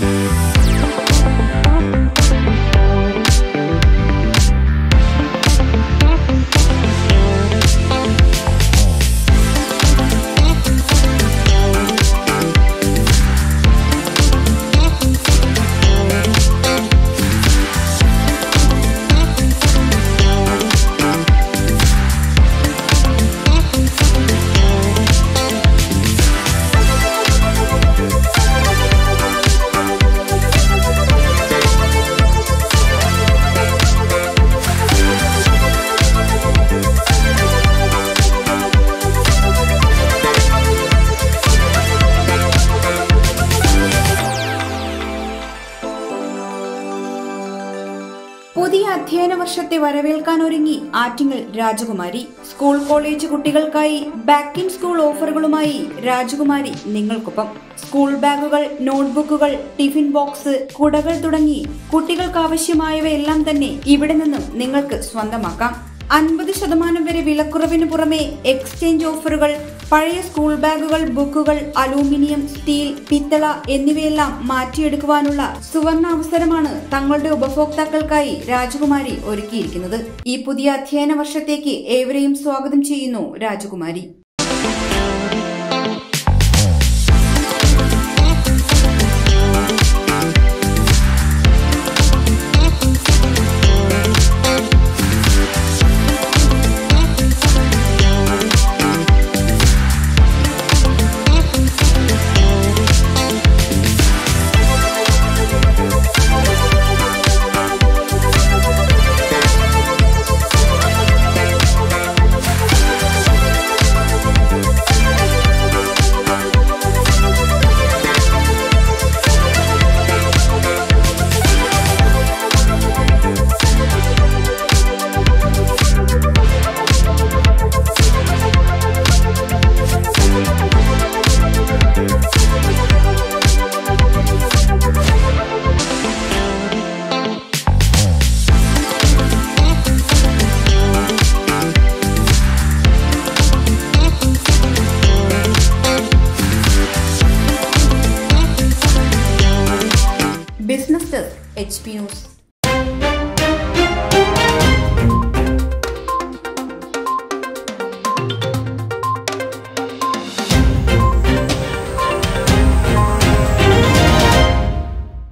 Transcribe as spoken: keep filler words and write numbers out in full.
പുതിയ അധ്യയന വർഷത്തെ വരവേൽക്കാനൊരുങ്ങി ആറ്റിങ്ങൽ രാജകുമാരി. സ്കൂൾ കോളേജ് കുട്ടികൾക്കായി ബാക്ക് ഇൻ സ്കൂൾ ഓഫറുകളുമായി രാജകുമാരി നിങ്ങൾക്കൊപ്പം. സ്കൂൾ ബാഗുകൾ, നോട്ട്ബുക്കുകൾ, ടിഫിൻ ബോക്സ്, കുടകൾ തുടങ്ങി കുട്ടികൾക്ക് ആവശ്യമായവയെല്ലാം തന്നെ ഇവിടെ നിന്നും നിങ്ങൾക്ക് സ്വന്തമാക്കാം. അൻപത് ശതമാനം വരെ വിലക്കുറവിന് പുറമെ എക്സ്ചേഞ്ച് ഓഫറുകൾ, പഴയ സ്കൂൾ ബാഗുകൾ, ബുക്കുകൾ, അലൂമിനിയം, സ്റ്റീൽ, പിത്തള എന്നിവയെല്ലാം മാറ്റിയെടുക്കുവാനുള്ള സുവർണ അവസരമാണ് തങ്ങളുടെ ഉപഭോക്താക്കൾക്കായി രാജകുമാരി ഒരുക്കിയിരിക്കുന്നത്. ഈ പുതിയ അധ്യയന വർഷത്തേക്ക് ഏവരെയും സ്വാഗതം ചെയ്യുന്നു രാജകുമാരി. Business Desk, H P News.